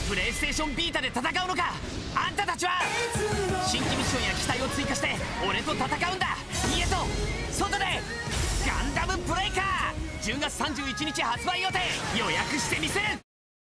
プレイステーションビータで戦うのか。あんたたちは新規ミッションや機体を追加して俺と戦うんだ。家と外でガンダムブレイカー10月31日発売予定。予約してみせる。